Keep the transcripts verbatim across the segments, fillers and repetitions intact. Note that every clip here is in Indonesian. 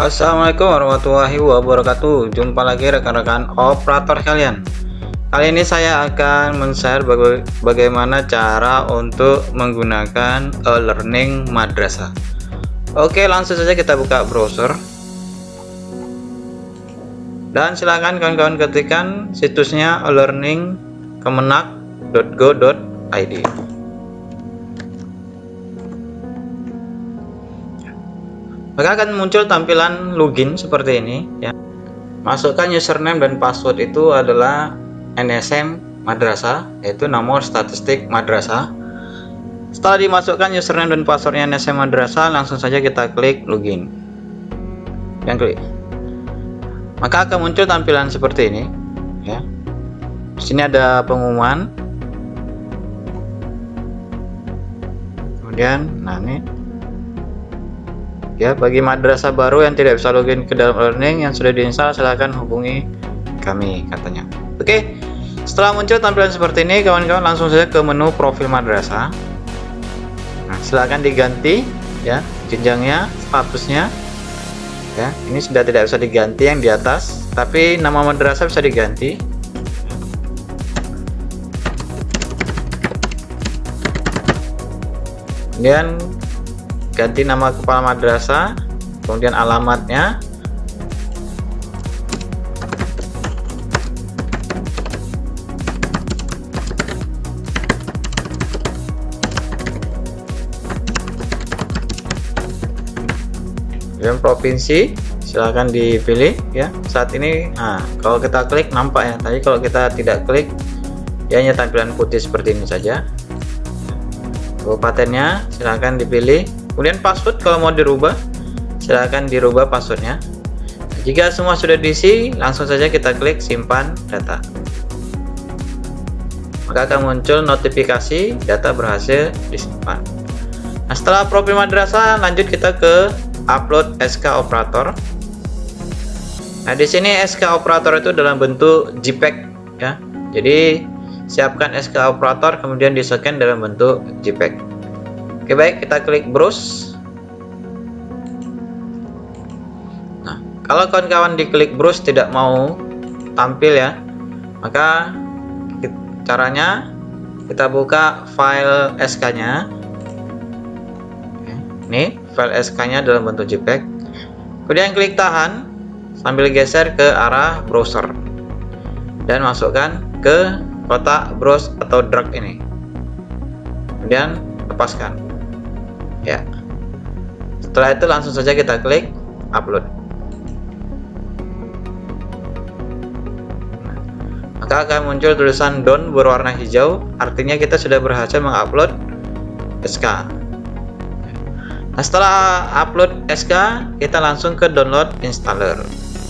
Assalamualaikum warahmatullahi wabarakatuh. Jumpa lagi rekan-rekan operator kalian. Kali ini saya akan men-share baga bagaimana cara untuk menggunakan e-learning madrasah. Oke, langsung saja kita buka browser. Dan silakan kawan-kawan ketikkan situsnya e learning kemenak dot go dot i d. Maka akan muncul tampilan login seperti ini ya. Masukkan username dan password itu adalah N S M madrasah, yaitu nomor statistik madrasah. Setelah dimasukkan username dan passwordnya N S M madrasah, langsung saja kita klik login dan klik. Maka akan muncul tampilan seperti ini ya. Di sini ada pengumuman, kemudian nah ini ya, bagi madrasah baru yang tidak bisa login ke dalam learning yang sudah diinstal, silahkan hubungi kami, katanya. Oke, setelah muncul tampilan seperti ini, kawan-kawan langsung saja ke menu profil madrasah. Nah, silahkan diganti ya jenjangnya, statusnya ya. Ini sudah tidak bisa diganti yang di atas, tapi nama madrasah bisa diganti. Kemudian ganti nama kepala madrasah, kemudian alamatnya, kemudian provinsi silahkan dipilih ya. Saat ini nah kalau kita klik nampak ya, tadi kalau kita tidak klik ya hanya tampilan putih seperti ini saja. Kabupatennya silahkan dipilih. Kemudian password kalau mau dirubah, silahkan dirubah passwordnya. Jika semua sudah diisi, langsung saja kita klik simpan data. Maka akan muncul notifikasi data berhasil disimpan. Nah, setelah profil madrasah, lanjut kita ke upload S K operator. Nah, di sini S K operator itu dalam bentuk JPEG ya. Jadi siapkan S K operator kemudian di-scan dalam bentuk JPEG. Oke, baik, kita klik browse. Nah, kalau kawan-kawan diklik browse tidak mau tampil ya, maka caranya kita buka file S K-nya. Ini file S K-nya dalam bentuk JPEG. Kemudian klik tahan sambil geser ke arah browser dan masukkan ke kotak browse atau drag ini. Kemudian lepaskan. Ya. Setelah itu langsung saja kita klik upload. Maka akan muncul tulisan done berwarna hijau, artinya kita sudah berhasil mengupload S K. Nah, setelah upload S K, kita langsung ke download installer.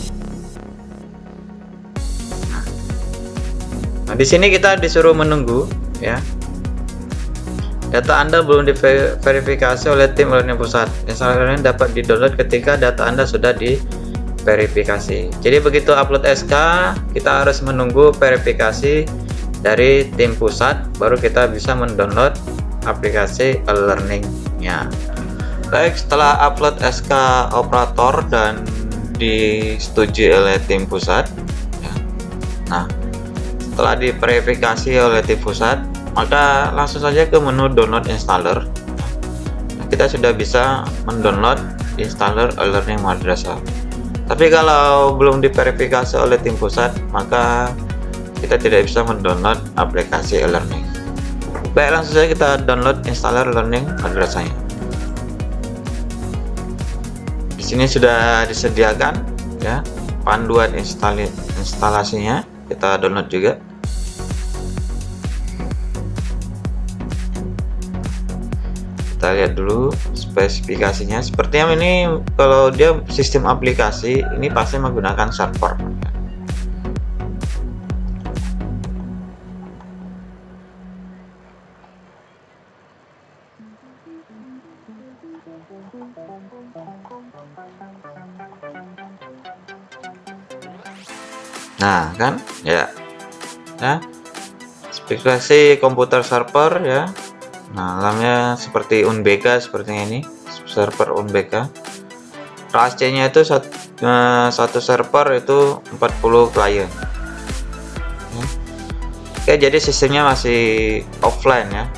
Nah, di sini kita disuruh menunggu ya. Data Anda belum diverifikasi oleh tim learning pusat. Installer ini dapat di-download ketika data Anda sudah diverifikasi. Jadi begitu upload S K, kita harus menunggu verifikasi dari tim pusat, baru kita bisa mendownload aplikasi e-learning-nya. Baik, setelah upload S K operator dan disetujui oleh tim pusat, ya. Nah, setelah diverifikasi oleh tim pusat, maka langsung saja ke menu download installer. Nah, kita sudah bisa mendownload installer e-learning madrasah. Tapi kalau belum diverifikasi oleh tim pusat, maka kita tidak bisa mendownload aplikasi e-learning. Baik, langsung saja kita download installer learning madrasahnya. Di sini sudah disediakan ya panduan install instalasinya. Kita download juga. Kita lihat dulu spesifikasinya. Sepertinya ini kalau dia sistem aplikasi, ini pasti menggunakan server. Nah, kan ya. Nah, spesifikasi komputer server ya. Nah, alamnya seperti Unbk seperti ini, server Unbk. rasio-nya itu satu, eh, satu server itu empat puluh klien. Oke, jadi sistemnya masih offline ya.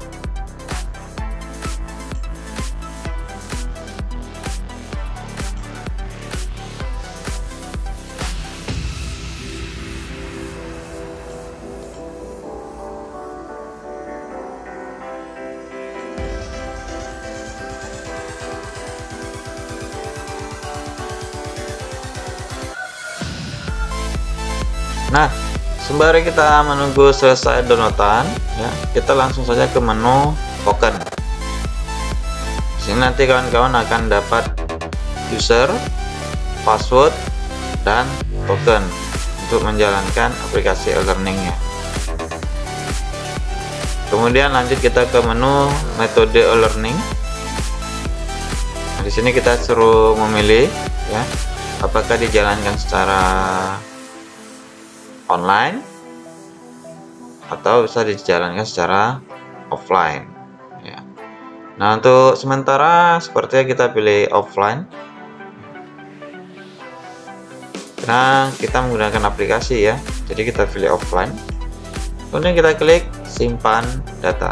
Nah, sembari kita menunggu selesai downloadan ya, kita langsung saja ke menu token. Di sini nanti kawan-kawan akan dapat user, password, dan token untuk menjalankan aplikasi e-learningnya. Kemudian lanjut kita ke menu metode e-learning. Nah, di sini kita suruh memilih ya, apakah dijalankan secara online atau bisa dijalankan secara offline ya. Nah, untuk sementara sepertinya kita pilih offline karena kita menggunakan aplikasi ya, jadi kita pilih offline. Kemudian kita klik simpan data.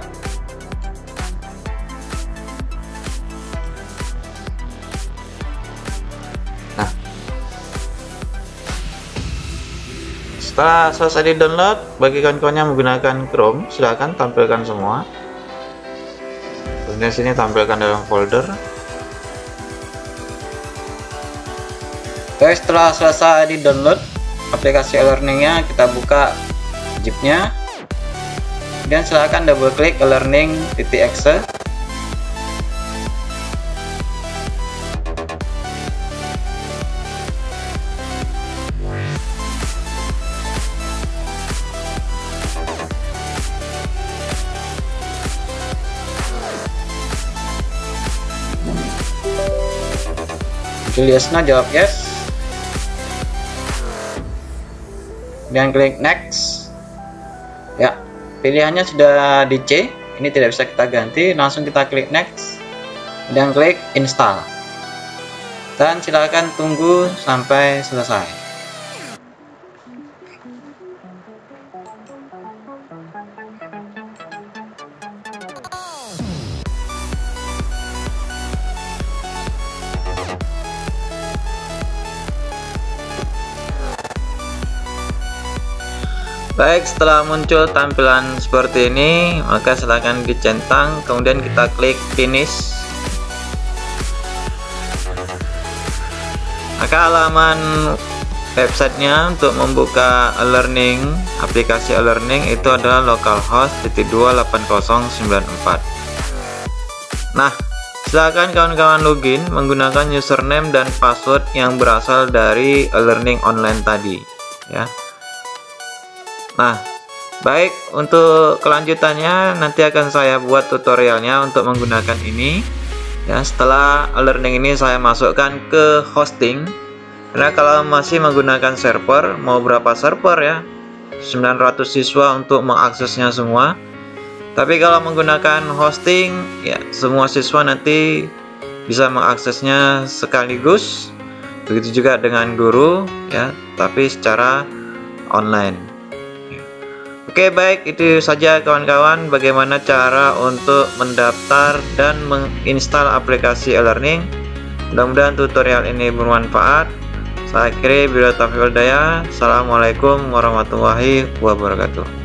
Setelah selesai di download, bagi kawan-kawan yang menggunakan Chrome, silahkan tampilkan semua. Kemudian sini tampilkan dalam folder. Oke, setelah selesai di download aplikasi e-learningnya, kita buka zipnya. Kemudian silahkan double klik e-learning.exe. Yes, nah jawab yes, dan klik next ya. Pilihannya sudah di C, ini tidak bisa kita ganti, langsung kita klik next dan klik install, dan silakan tunggu sampai selesai. Baik, setelah muncul tampilan seperti ini, maka silahkan dicentang, kemudian kita klik finish. Maka halaman websitenya untuk membuka e-learning, aplikasi e-learning itu adalah localhost titik dua delapan nol sembilan empat. Nah, silakan kawan-kawan login menggunakan username dan password yang berasal dari e-learning online tadi ya. Nah, baik, untuk kelanjutannya nanti akan saya buat tutorialnya untuk menggunakan ini ya. Setelah e-learning ini saya masukkan ke hosting, karena kalau masih menggunakan server, mau berapa server ya, sembilan ratus siswa untuk mengaksesnya semua. Tapi kalau menggunakan hosting ya, semua siswa nanti bisa mengaksesnya sekaligus. Begitu juga dengan guru ya, tapi secara online. Oke, baik, itu saja kawan-kawan bagaimana cara untuk mendaftar dan menginstal aplikasi e-learning. Mudah-mudahan tutorial ini bermanfaat. Saya akhiri, bila taufiq wal hidayah. Assalamualaikum warahmatullahi wabarakatuh.